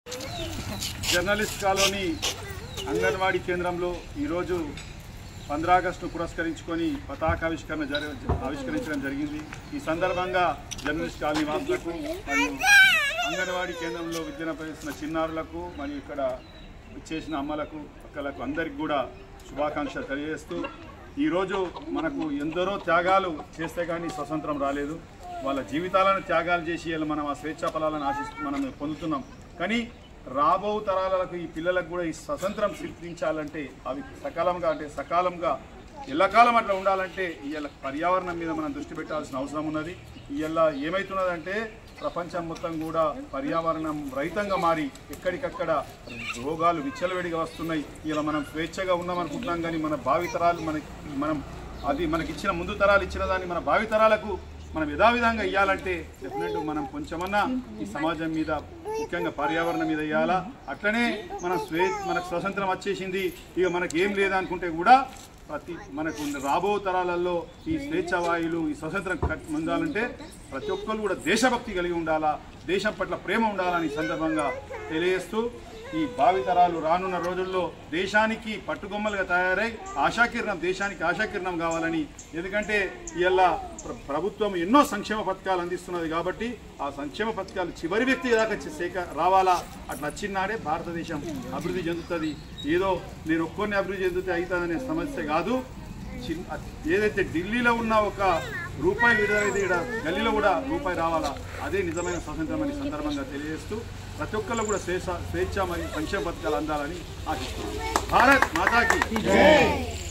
Journalist colony anganwadi కేంద్రంలో ఈరోజు 15 ఆగస్టును పురస్కరించుకొని ఆవిష్కరించడం జరిగింది। ఈ సందర్భంగా జర్నలిస్ట్ కాలనీ వాసులకు మరియు అంగన్వాడీ కేంద్రంలో విద్యను అభ్యసిస్తున్న చిన్నారులకు మరియు ఇక్కడ చేసిన అమ్మలకు అక్కలకు అందరికీ కూడా శుభాకాంక్షలు తెలియజేస్తూ ఈరోజు మనకు ఎందరో త్యాగాలు చేస్తే కానీ స్వతంత్రం రాలేదు। వాళ్ళ జీవితాలను త్యాగాలు చేసి మనం ఆ స్వేచ్ఛా ఫలాలను మనం పొందుతున్నాం। కానీ రాబో తరాలకు ఈ పిల్లలకు కూడా ఈ స్వతంత్రం సిద్ధించాలంటే అవి సకాలంగా ఎల్లకాలం అట్లా ఉండాలంటే ఇవాళ పర్యావరణం మీద మనం దృష్టి పెట్టాల్సిన అవసరం ఉన్నది। ఇవాళ ఏమవుతున్నదంటే ప్రపంచం మొత్తం కూడా పర్యావరణం రహితంగా మారి ఎక్కడికక్కడ రోగాలు విచ్చలవిడిగా వస్తున్నాయి। ఇలా మనం స్వేచ్ఛగా ఉన్నామనుకుంటున్నాం కానీ మన భావితరాలు మనకి ఇచ్చిన ముందు తరాలు ఇచ్చిన దాన్ని మన భావితరాలకు మనం యథావిధంగా ఇవ్వాలంటే డెఫినెట్ మనం కొంచెమన్నా ఈ సమాజం మీద ముఖ్యంగా పర్యావరణం మీద ఇవ్వాలా। అట్లనే మనకు స్వతంత్రం వచ్చేసింది ఇక మనకి ఏం లేదనుకుంటే కూడా మనకు రాబో తరాలలో ఈ స్వేచ్ఛావాయులు ఈ స్వతంత్రం పొందాలంటే ప్రతి ఒక్కరు కూడా దేశభక్తి కలిగి ఉండాలా, దేశం పట్ల ప్రేమ ఉండాలని సందర్భంగా తెలియజేస్తూ ఈ భావితరాలు రానున్న రోజుల్లో దేశానికి పట్టుగొమ్మలుగా తయారై దేశానికి ఆశాకిరణం కావాలని, ఎందుకంటే ఇవాళ ప్రభుత్వం ఎన్నో సంక్షేమ పథకాలు అందిస్తున్నది కాబట్టి ఆ సంక్షేమ పథకాలు చివరి వ్యక్తి దాకా రావాలా। అట్లా వచ్చినాడే భారతదేశం అభివృద్ధి చెందుతుంది। ఏదో నేను ఒక్కొన్ని అభివృద్ధి చెందితే అవుతుందనే సమస్య కాదు। ఏదైతే ఢిల్లీలో ఉన్న ఒక రూపాయి విడుదలైతే ఇక్కడ గల్లీలో కూడా రూపాయి రావాలా, అదే నిజమైన స్వాతంత్రం అని సందర్భంగా తెలియజేస్తూ ప్రతి ఒక్కళ్ళు కూడా స్వేచ్ఛ మరియు సంక్షేమ పథకాలు అందాలని ఆశిస్తున్నాను। భారత్ మాతాకి జై।